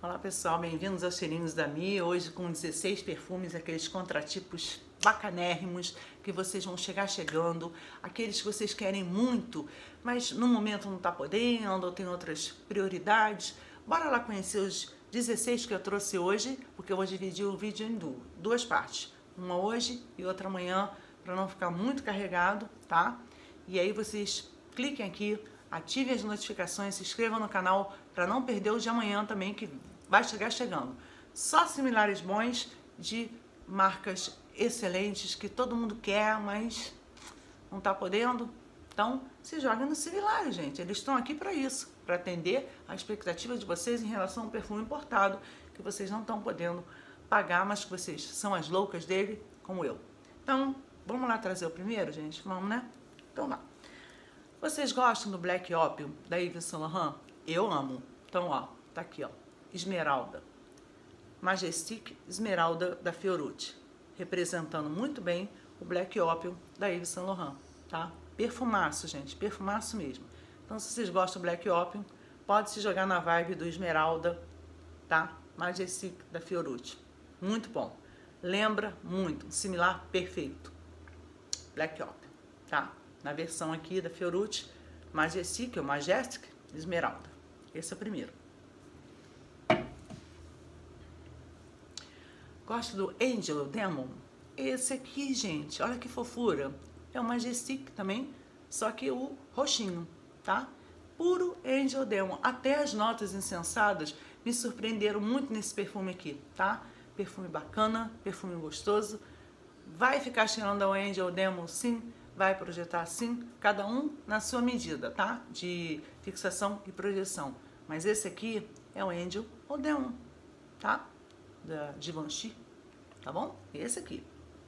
Olá pessoal, bem-vindos aos Cheirinhos da Mi, hoje com 16 perfumes, aqueles contratipos bacanérrimos que vocês vão chegar chegando, aqueles que vocês querem muito, mas no momento não está podendo ou tem outras prioridades. Bora lá conhecer os 16 que eu trouxe hoje, porque eu vou dividir o vídeo em duas partes, uma hoje e outra amanhã, para não ficar muito carregado, tá? E aí vocês cliquem aqui, ativem as notificações, se inscrevam no canal para não perder o de amanhã também, que vai chegar chegando. Só similares bons de marcas excelentes que todo mundo quer, mas não está podendo. Então, se joguem nos similares, gente. Eles estão aqui para isso, para atender a expectativa de vocês em relação ao perfume importado, que vocês não estão podendo pagar, mas que vocês são as loucas dele, como eu. Então, vamos lá trazer o primeiro, gente? Vamos, né? Então, lá. Vocês gostam do Black Opium da Yves Saint Laurent? Eu amo. Então, ó, tá aqui, ó. Esmeralda. Majestic Esmeralda da Fiorucci. Representando muito bem o Black Opium da Yves Saint Laurent, tá? Perfumaço, gente. Perfumaço mesmo. Então, se vocês gostam do Black Opium, pode se jogar na vibe do Esmeralda, tá? Majestic da Fiorucci. Muito bom. Lembra muito. Similar perfeito. Black Opium, tá? Na versão aqui da Fiorucci, Majestic ou Majestic Esmeralda. Esse é o primeiro. Gosto do Angel Demon. Esse aqui, gente, olha que fofura. É o Majestic também, só que o roxinho, tá? Puro Angel Demon. Até as notas insensadas me surpreenderam muito nesse perfume aqui, tá? Perfume bacana, perfume gostoso. Vai ficar cheirando ao Angel Demon, sim. Vai projetar sim, cada um na sua medida, tá? De fixação e projeção. Mas esse aqui é o Angel Demon, tá? Da Givenchy, tá bom? Esse aqui.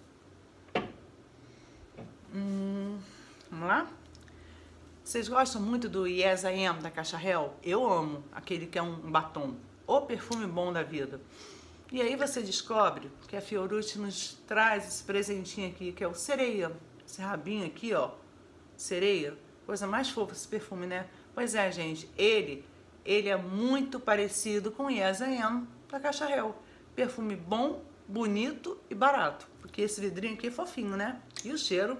Vamos lá? Vocês gostam muito do Yes I Am da Caixa Hell? Eu amo aquele que é um batom, o perfume bom da vida. E aí você descobre que a Fiorucci nos traz esse presentinho aqui, que é o Sereia. Esse rabinho aqui, ó, sereia, coisa mais fofa esse perfume, né? Pois é, gente, ele é muito parecido com o Yes I Am da Caixa Hell. Perfume bom, bonito e barato, porque esse vidrinho aqui é fofinho, né? E o cheiro,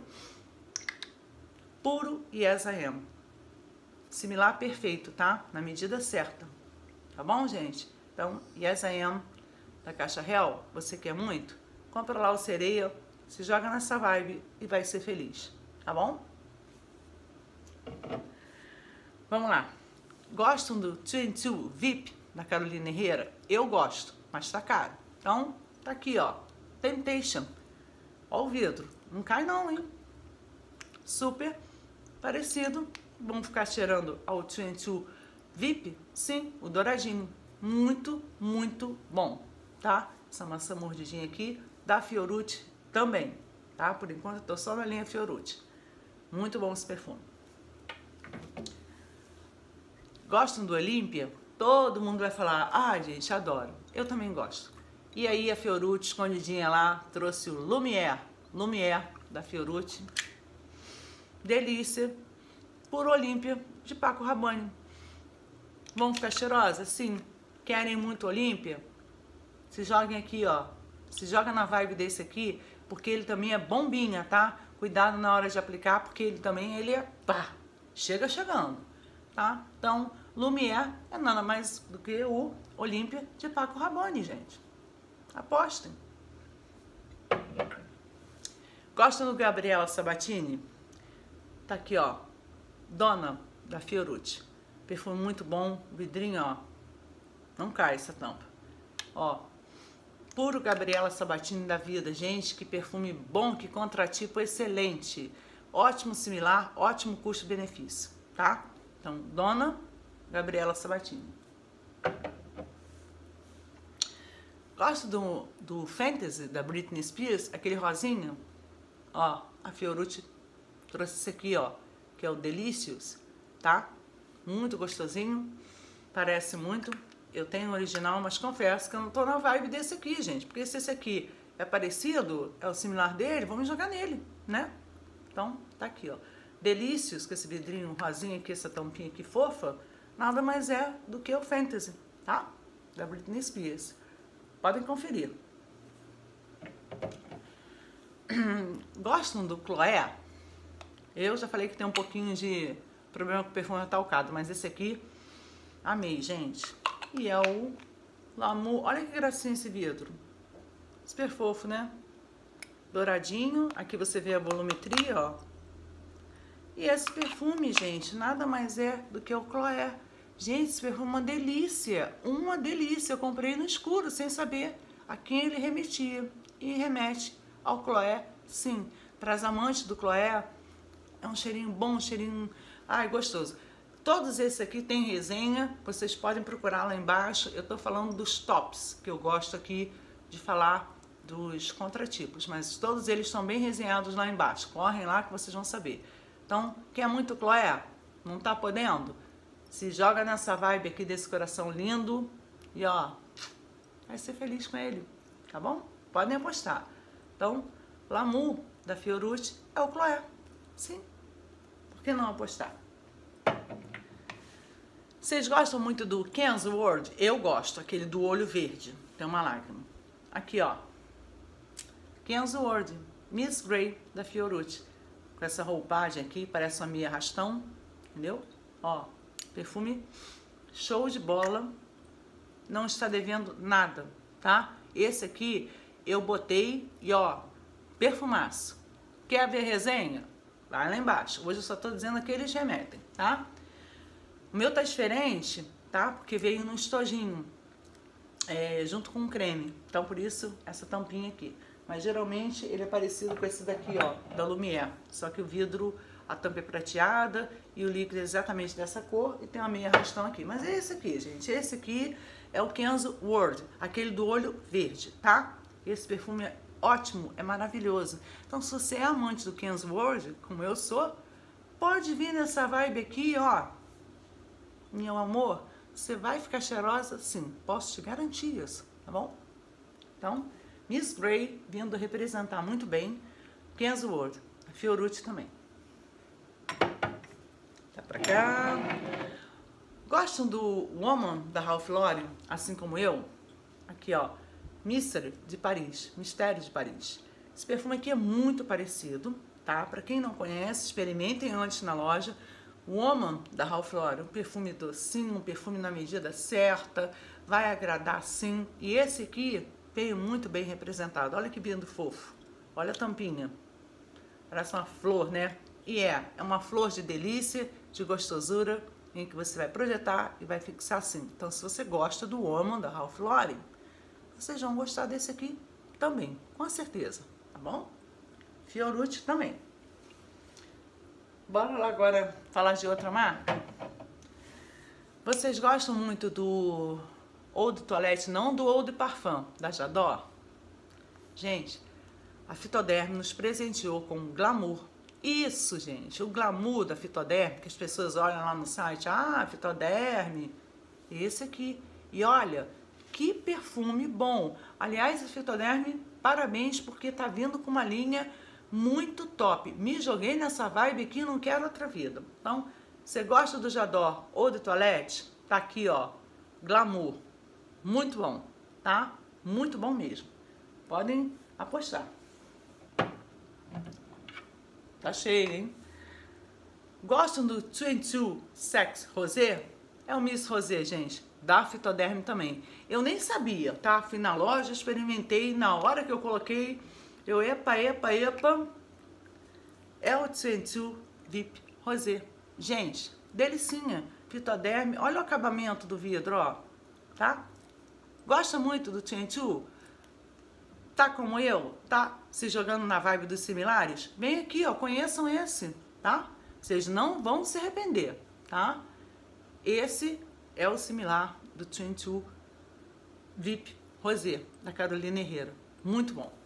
puro Yes I Am. Similar perfeito, tá? Na medida certa, tá bom, gente? Então, Yes I Am da Caixa Hell, você quer muito? Compra lá o Sereia, se joga nessa vibe e vai ser feliz, tá bom? Vamos lá. Gostam do 22 VIP da Carolina Herrera? Eu gosto, mas tá caro. Então, tá aqui, ó. Temptation. Ó o vidro. Não cai não, hein? Super parecido. Vamos ficar cheirando ao 22 VIP? Sim, o douradinho. Muito, muito bom, tá? Essa maçã mordidinha aqui da Fiorucci também, tá? Por enquanto eu tô só na linha Fiorucci. Muito bom esse perfume. Gostam do Olímpia? Todo mundo vai falar, ah, gente, adoro. Eu também gosto. E aí a Fiorucci, escondidinha lá, trouxe o Lumière da Fiorucci. Delícia. Por Olímpia, de Paco Rabanne. Vão ficar cheirosas? Sim. Querem muito Olímpia? Se joguem aqui, ó. Se joga na vibe desse aqui, porque ele também é bombinha, tá? Cuidado na hora de aplicar, porque ele também, pá, chega chegando, tá? Então, Lumière é nada mais do que o Olímpia de Paco Rabanne, gente. Apostem. Gostam do Gabriela Sabatini? Tá aqui, ó. Donna, da Fiorucci. Perfume muito bom, vidrinho, ó. Não cai essa tampa. Ó. Puro Gabriela Sabatini da vida, gente, que perfume bom, que contratipo excelente. Ótimo similar, ótimo custo-benefício, tá? Então, Dona Gabriela Sabatini. Gosto do Fantasy da Britney Spears, aquele rosinha? Ó, a Fiorucci trouxe esse aqui, ó, que é o Delicious, tá? Muito gostosinho, parece muito. Eu tenho o original, mas confesso que eu não tô na vibe desse aqui, gente. Porque se esse aqui é parecido, é o similar dele, vamos jogar nele, né? Então, tá aqui, ó. Delícios, com esse vidrinho rosinha aqui, essa tampinha aqui fofa, nada mais é do que o Fantasy, tá? da Britney Spears. Podem conferir. Gostam do Chloé? Eu já falei que tem um pouquinho de problema com o perfume talcado, mas esse aqui, amei, gente. E é o Lamour. Olha que gracinha esse vidro. Super fofo, né? Douradinho. Aqui você vê a volumetria, ó. E esse perfume, gente, nada mais é do que o Chloé. Gente, esse perfume é uma delícia. Uma delícia. Eu comprei no escuro, sem saber a quem ele remetia. E remete ao Chloé, sim. Para as amantes do Chloé, é um cheirinho bom, um cheirinho... Ai, gostoso. Todos esses aqui tem resenha, vocês podem procurar lá embaixo. Eu tô falando dos tops, que eu gosto aqui de falar dos contratipos, mas todos eles estão bem resenhados lá embaixo. Correm lá que vocês vão saber. Então, quer muito Chloé? Não tá podendo? Se joga nessa vibe aqui desse coração lindo e ó, vai ser feliz com ele, tá bom? Podem apostar. Então, Lamour da Fiorucci é o Chloé. Sim. Por que não apostar? Vocês gostam muito do Ken's World? Eu gosto, aquele do olho verde. Tem uma lágrima. Aqui, ó. Ken's World, Miss Grey da Fiorucci. Com essa roupagem aqui, parece uma meia arrastão. Entendeu? Ó, perfume show de bola. Não está devendo nada, tá? Esse aqui eu botei e ó, perfumaço. Quer ver resenha? Vai lá embaixo. Hoje eu só tô dizendo que eles remetem, tá? O meu tá diferente, tá? Porque veio num estojinho, junto com um creme. Então, por isso, essa tampinha aqui. Mas, geralmente, ele é parecido com esse daqui, ó, da Lumière. Só que o vidro, a tampa é prateada e o líquido é exatamente dessa cor e tem uma meia arrastão aqui. Mas é esse aqui, gente. Esse aqui é o Ken's World, aquele do olho verde, tá? Esse perfume é ótimo, é maravilhoso. Então, se você é amante do Ken's World, como eu sou, pode vir nessa vibe aqui, ó. Meu amor, você vai ficar cheirosa? Sim, posso te garantir isso, tá bom? Então, Miss Grey vindo representar muito bem Ken's World, a Fiorucci também. Tá pra cá. Gostam do Woman da Ralph Lauren, assim como eu? Aqui, ó, Mystery de Paris, Mistério de Paris. Esse perfume aqui é muito parecido, tá? Pra quem não conhece, experimentem antes na loja. Woman da Ralph Lauren, um perfume docinho, um perfume na medida certa, vai agradar sim. E esse aqui veio muito bem representado. Olha que lindo fofo. Olha a tampinha. Parece uma flor, né? E é uma flor de delícia, de gostosura, em que você vai projetar e vai fixar assim. Então, se você gosta do Woman da Ralph Lauren, vocês vão gostar desse aqui também, com certeza, tá bom? Fiorucci também. Bora lá agora falar de outra marca? Vocês gostam muito do Eau de Toilette, não do Eau de Parfum, da J'adore? Gente, a Phytoderm nos presenteou com um glamour. Isso, gente, o glamour da Phytoderm, que as pessoas olham lá no site, ah, Phytoderm, esse aqui. E olha, que perfume bom. Aliás, a Phytoderm, parabéns, porque tá vindo com uma linha muito top. Me joguei nessa vibe aqui e não quero outra vida. Então, você gosta do J'adore ou de Toilette? Tá aqui, ó, glamour. Muito bom, tá? Muito bom mesmo. Podem apostar. Tá cheio, hein? Gostam do 22 Sex Rosé? É o Miss Rosé, gente, da Phytoderm também. Eu nem sabia, tá? Fui na loja, experimentei, na hora que eu coloquei, eu epa, é o 22 VIP Rosé. Gente, delicinha. Phytoderm, olha o acabamento do vidro, ó, tá? Gosta muito do 22? Tá como eu? Tá se jogando na vibe dos similares? Vem aqui, ó, conheçam esse, tá? Vocês não vão se arrepender, tá? Esse é o similar do 22 VIP Rosé, da Carolina Herrera. Muito bom.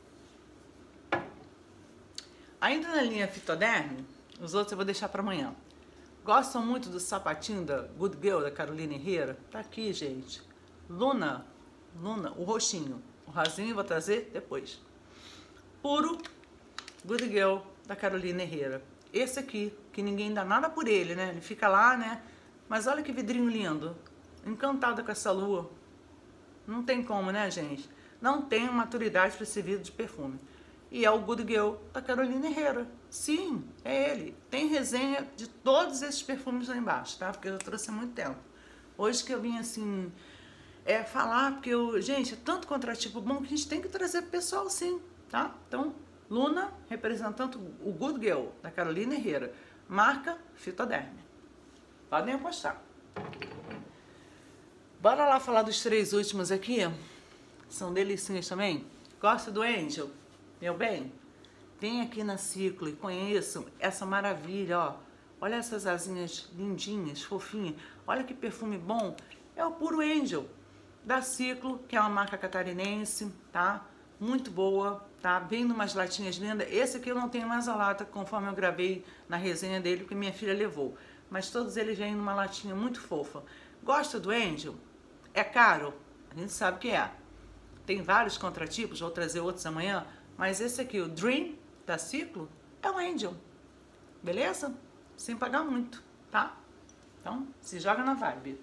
Ainda na linha Phytoderm, os outros eu vou deixar para amanhã. Gostam muito do sapatinho da Good Girl, da Carolina Herrera? Tá aqui, gente. Luna, o roxinho. O rosinho eu vou trazer depois. Puro Good Girl, da Carolina Herrera. Esse aqui, que ninguém dá nada por ele, né? Ele fica lá, né? Mas olha que vidrinho lindo. Encantada com essa lua. Não tem como, né, gente? Não tenho maturidade para esse vidro de perfume. E é o Good Girl da Carolina Herrera. Sim, é ele. Tem resenha de todos esses perfumes lá embaixo, tá? Porque eu trouxe há muito tempo. Hoje que eu vim, assim, falar, porque gente, é tanto contratipo bom que a gente tem que trazer pro pessoal, sim, tá? Então, Luna, representando o Good Girl da Carolina Herrera. Marca Fitoderme. Podem apostar. Bora lá falar dos 3 últimos aqui. São delicinhas também. Gosta do Angel? Meu bem, vem aqui na Ciclo e conheçam essa maravilha, ó. Olha essas asinhas lindinhas, fofinhas. Olha que perfume bom. É o Puro Angel da Ciclo, que é uma marca catarinense, tá? Muito boa, tá? Vem numas latinhas lindas. Esse aqui eu não tenho mais a lata, conforme eu gravei na resenha dele, porque minha filha levou. Mas todos eles vêm numa latinha muito fofa. Gosta do Angel? É caro? A gente sabe que é. Tem vários contratipos, vou trazer outros amanhã. Mas esse aqui, o Dream da Ciclo, é o Angel. Beleza? Sem pagar muito, tá? Então, se joga na vibe.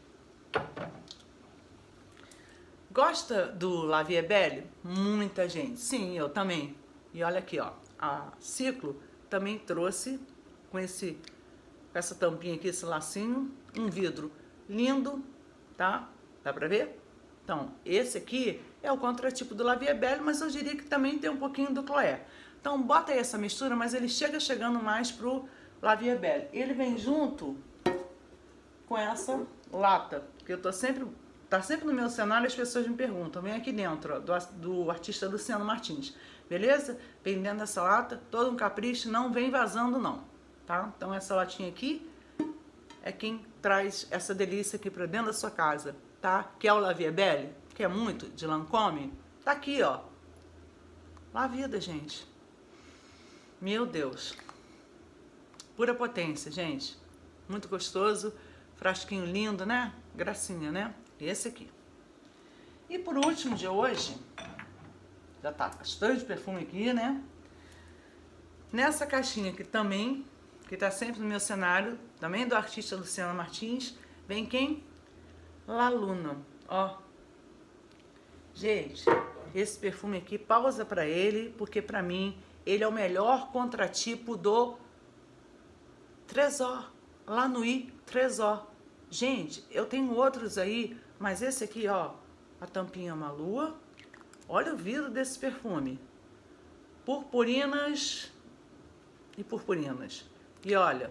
Gosta do La Vie Belle? Muita gente. Sim, eu também. E olha aqui, ó. A Ciclo também trouxe com essa tampinha aqui, esse lacinho, um vidro lindo, tá? Dá pra ver? Então, esse aqui é o contratipo do La Vie Belle, mas eu diria que também tem um pouquinho do Chloé. Então, bota aí essa mistura, mas ele chegando mais pro La Vie Belle. Ele vem junto com essa lata, que eu tô sempre... Tá sempre no meu cenário, as pessoas me perguntam. Vem aqui dentro, ó, do artista Luciano Martins. Beleza? Vem dentro dessa lata, todo um capricho, não vem vazando não, tá? Então, essa latinha aqui é quem traz essa delícia aqui pra dentro da sua casa. Tá? Que é o La Vie Belle, que é muito de Lancôme, tá aqui, ó. La Vida, gente. Meu Deus. Pura potência, gente. Muito gostoso. Frasquinho lindo, né? Gracinha, né? Esse aqui. E por último de hoje, já tá bastante perfume aqui, né? Nessa caixinha aqui também, que tá sempre no meu cenário, também do artista Luciano Martins, vem quem? La Luna, ó. Gente, esse perfume aqui, pausa pra ele, porque pra mim, ele é o melhor contratipo do Trésor, La Nuit Trésor. Gente, eu tenho outros aí, mas esse aqui, ó, a tampinha é uma lua. Olha o vidro desse perfume. Purpurinas e purpurinas. E olha,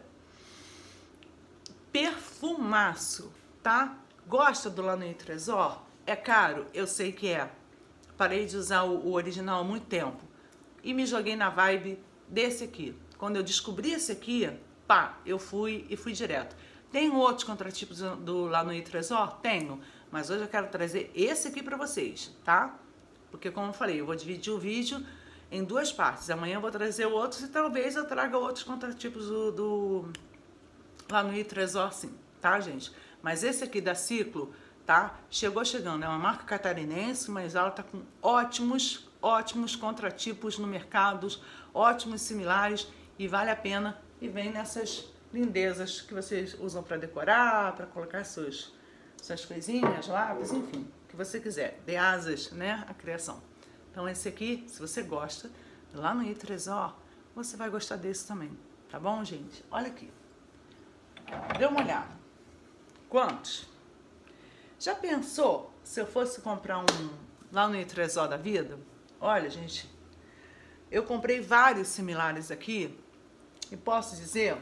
perfumaço, tá? Gosta do La Nuit Trésor? É caro? Eu sei que é. Parei de usar o original há muito tempo. E me joguei na vibe desse aqui. Quando eu descobri esse aqui, pá, eu fui direto. Tem outros contratipos do La Nuit Trésor? Tenho. Mas hoje eu quero trazer esse aqui pra vocês, tá? Porque como eu falei, eu vou dividir o vídeo em 2 partes. Amanhã eu vou trazer outros e talvez eu traga outros contratipos do La Nuit Trésor, sim. Tá, gente? Mas esse aqui da Ciclo, tá? Chegando. É uma marca catarinense, mas ela tá com ótimos contratipos no mercado, ótimos similares e vale a pena. E vem nessas lindezas que vocês usam para decorar, para colocar suas coisinhas, lápis, enfim, o que você quiser. Dê asas, né? A criação. Então esse aqui, se você gosta, lá no La Nuit Trésor, você vai gostar desse também. Tá bom, gente? Olha aqui. Dê uma olhada. Quantos? Já pensou se eu fosse comprar um La Nuit Trésor da vida? Olha, gente, eu comprei vários similares aqui e posso dizer,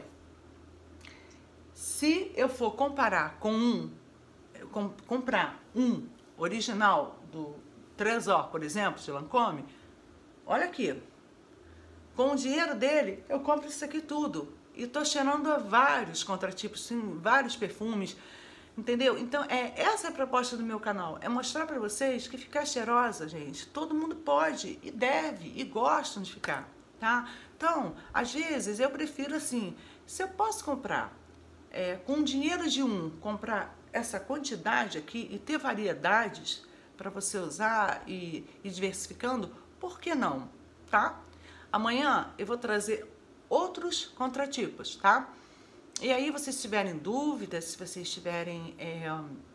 se eu for comparar com comprar um original do Trésor, por exemplo, de Lancôme, olha aqui, com o dinheiro dele, eu compro isso aqui tudo. E tô cheirando a vários contratipos, sim, vários perfumes, entendeu? Então, essa é a proposta do meu canal, é mostrar pra vocês que ficar cheirosa, gente, todo mundo pode e deve e gostam de ficar, tá? Então, às vezes, eu prefiro assim, se eu posso comprar com o dinheiro de comprar essa quantidade aqui e ter variedades para você usar e diversificando, por que não, tá? Amanhã eu vou trazer outros contratipos, tá? E aí, vocês tiverem dúvidas, se vocês tiverem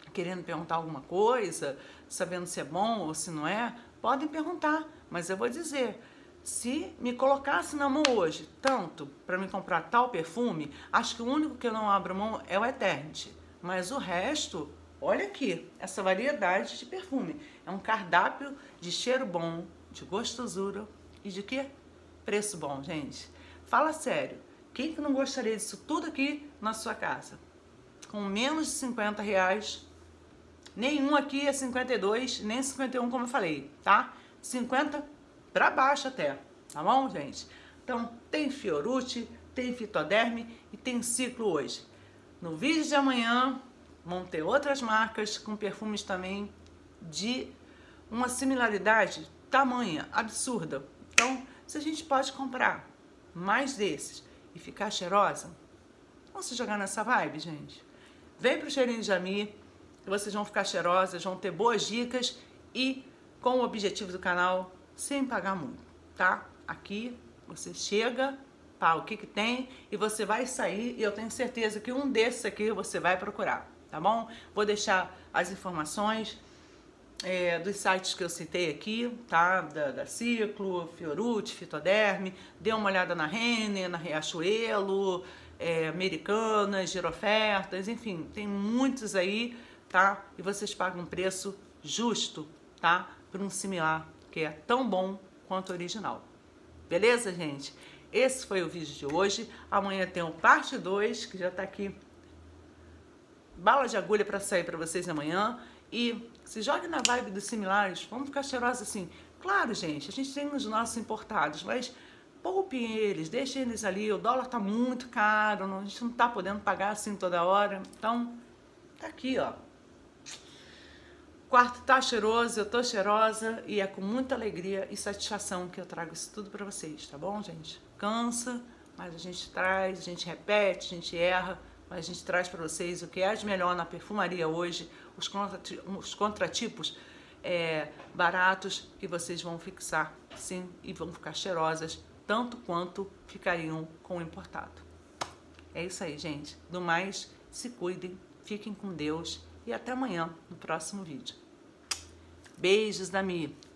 querendo perguntar alguma coisa, sabendo se é bom ou se não é, podem perguntar, mas eu vou dizer, se me colocasse na mão hoje, tanto para me comprar tal perfume, acho que o único que eu não abro mão é o Eternity, mas o resto, olha aqui, essa variedade de perfume, é um cardápio de cheiro bom, de gostosura e de quê? Preço bom, gente. Fala sério, quem que não gostaria disso tudo aqui na sua casa? Com menos de 50 reais, nenhum aqui é 52, nem 51 como eu falei, tá? 50 para baixo até, tá bom, gente? Então, tem Fiorucci, tem Fitoderme e tem Ciclo hoje. No vídeo de amanhã, vão ter outras marcas com perfumes também de uma similaridade tamanha, absurda. Então, se a gente pode comprar mais desses e ficar cheirosa, vamos se jogar nessa vibe, gente? Vem pro Cheirinho de Ami, que vocês vão ficar cheirosas, vão ter boas dicas e com o objetivo do canal, sem pagar muito, tá? Aqui você chega, pá, o que que tem e você vai sair e eu tenho certeza que um desses aqui você vai procurar, tá bom? Vou deixar as informações dos sites que eu citei aqui, tá? Da Ciclo, Fiorucci, Fitoderme, dê uma olhada na Renner, na Riachuelo, Americanas, Girofertas, enfim, tem muitos aí, tá? E vocês pagam um preço justo, tá? Por um similar que é tão bom quanto o original. Beleza, gente? Esse foi o vídeo de hoje. Amanhã tem o parte 2, que já tá aqui. Bala de agulha para sair para vocês amanhã. E se jogue na vibe dos similares. Vamos ficar cheirosos assim. Claro, gente, a gente tem os nossos importados, mas poupem eles, deixem eles ali. O dólar tá muito caro, a gente não tá podendo pagar assim toda hora. Então, tá aqui, ó. O quarto tá cheiroso, eu tô cheirosa e é com muita alegria e satisfação que eu trago isso tudo pra vocês, tá bom, gente? Cansa, mas a gente traz, a gente repete, a gente erra, mas a gente traz pra vocês o que é de melhor na perfumaria hoje, os contratipos baratos que vocês vão fixar, sim, e vão ficar cheirosas, tanto quanto ficariam com o importado. É isso aí, gente. Do mais, se cuidem, fiquem com Deus. E até amanhã, no próximo vídeo. Beijos da Mi.